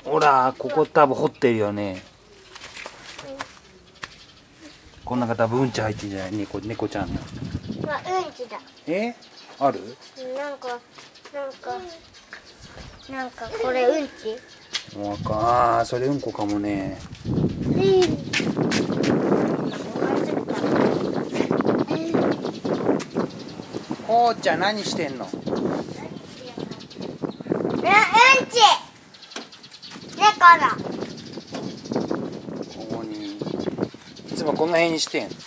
ほら、ここ多分掘ってるよね。こん中多分うんち入ってんじゃない？猫ちゃんの。 うんちだ。 ある？ なんかこれうんち？ それうんこかもね。こうちゃん何してんの？ うんち。猫の。 ここに。いつもこの辺にしてん。 ブルー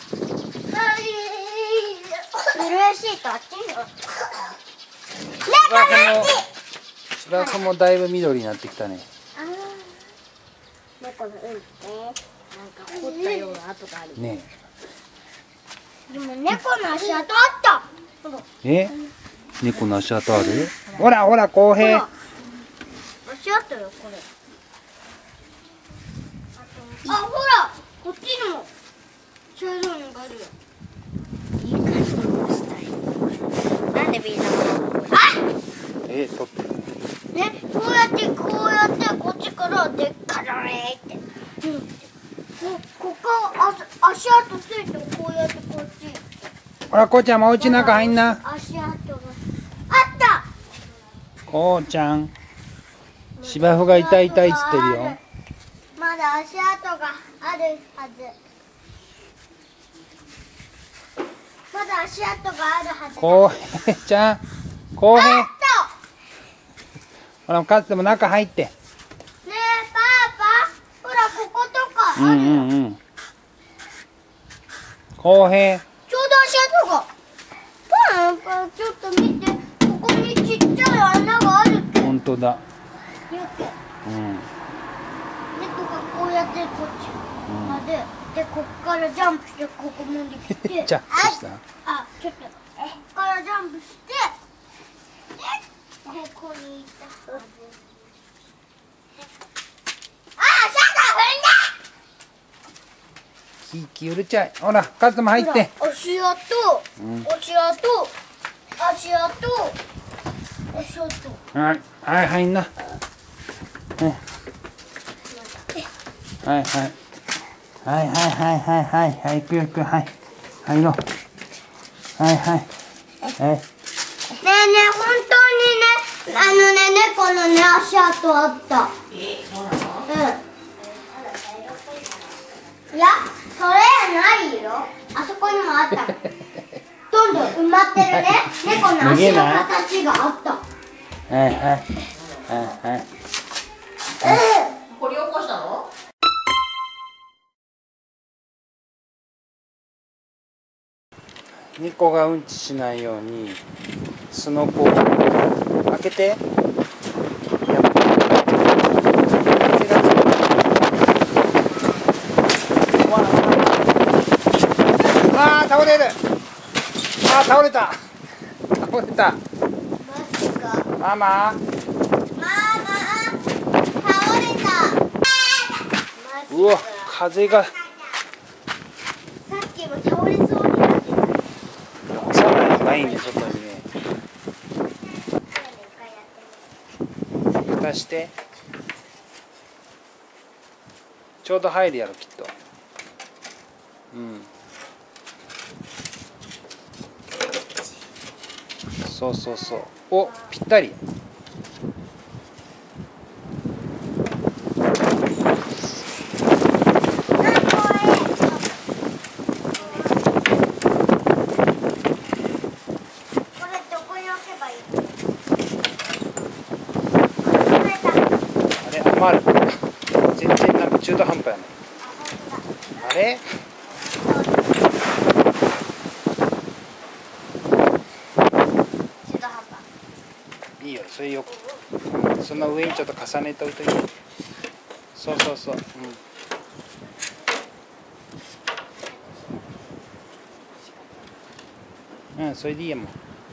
シートあっちに。 芝生もだいぶ緑になってきたね。 猫のうんちね。なんか掘ったような跡がある。 ねでも猫の足跡あった。 猫の足跡ある？ほらほら、公平。 足跡よこれ。ほらこっちにも茶色いのがあるよ。いい感じのしたい。なんでみんな取ってる。 ね、こうやってこっちからでっからねって。ここ足跡ついてこうやってこっち。 ほら、こうちゃんもお家の中入んな。 足跡があった。 こうちゃん。芝生が痛い痛いっつってるよ。 まだ足跡があるはず。まだ足跡があるはず。 こうへちゃん。こうへ。 あった。 ほら、かつても中入って。 ねえ、パパ、ほら、こことかあるよ。 こうへ。 ちょうど足跡が。パパ、ちょっと見て。ここにちっちゃい穴があるって。 ほんとだ。 猫がこうやってこっちまで、で、こっからジャンプしてここまで来て。 ジャンプした？ ちょっと、こっからジャンプして、ここにいたはず。 気うるちゃい。ほら、カズも入って。 足跡。 はい、入んな。はい、行くよ、はい、入ろう。はい。 ねえねえ、本当にね、猫のね、足跡あった。 そうなの？ いや、それないよ。あそこにもあった。どんどん埋まってるね。猫の足の形があった。 掘り起こしたの？ 猫がうんちしないようにすのこを開けて。倒れる。倒れた。ママ。 倒れた。 うわ、風が。 さっきも倒れそうになってた。 さらにないんで、外にね。蓋して。ちょうど入るやろ、きっと。そう。お、ぴったり。余る。全然なんか中途半端やね。あれ？いいよ、それよく。その上にちょっと重ねておいといて。そう。それでいいやもん。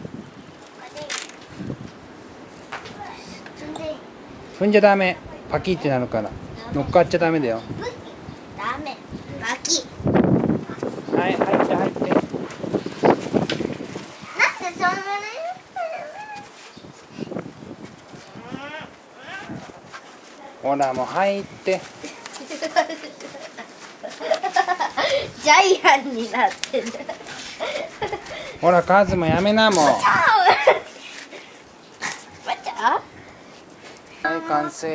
踏んじゃダメ。パキってなるから。乗っかっちゃダメだよ。 ダメ。パキ。 はい、入って。 なんでそんなに？ ほらもう入ってジャイアンになってる。 ほらカズもやめなもう。 バチャはい完成。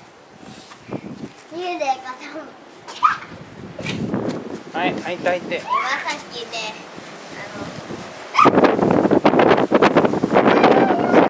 幽霊が多分はいはい抱いて。 岩崎で